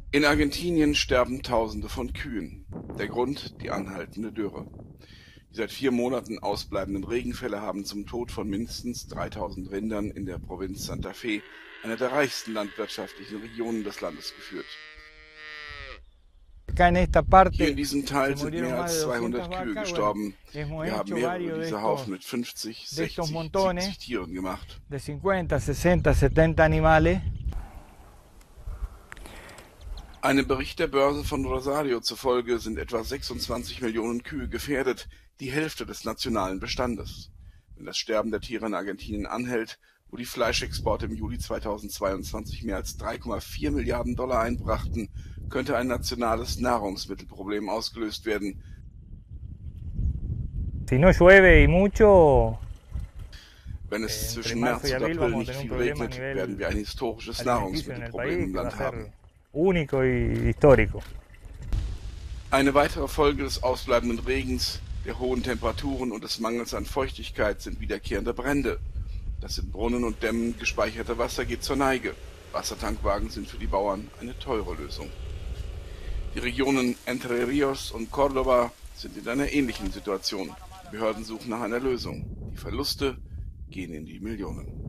In Argentinien sterben Tausende von Kühen. Der Grund: die anhaltende Dürre. Die seit 4 Monaten ausbleibenden Regenfälle haben zum Tod von mindestens 3000 Rindern in der Provinz Santa Fe, einer der reichsten landwirtschaftlichen Regionen des Landes, geführt. Hier in diesem Teil sind mehr als 200 Kühe gestorben. Wir haben mehrere dieser Haufen mit 50, 60, 70 Tieren gemacht. Einem Bericht der Börse von Rosario zufolge sind etwa 26 Millionen Kühe gefährdet, die Hälfte des nationalen Bestandes. Wenn das Sterben der Tiere in Argentinien anhält, wo die Fleischexporte im Juli 2022 mehr als 3,4 Milliarden $ einbrachten, könnte ein nationales Nahrungsmittelproblem ausgelöst werden. Wenn es zwischen März und April nicht viel regnet, werden wir ein historisches Nahrungsmittelproblem im Land haben. Eine weitere Folge des ausbleibenden Regens, der hohen Temperaturen und des Mangels an Feuchtigkeit sind wiederkehrende Brände. Das in Brunnen und Dämmen gespeicherte Wasser geht zur Neige. Wassertankwagen sind für die Bauern eine teure Lösung. Die Regionen Entre Rios und Córdoba sind in einer ähnlichen Situation. Die Behörden suchen nach einer Lösung. Die Verluste gehen in die Millionen.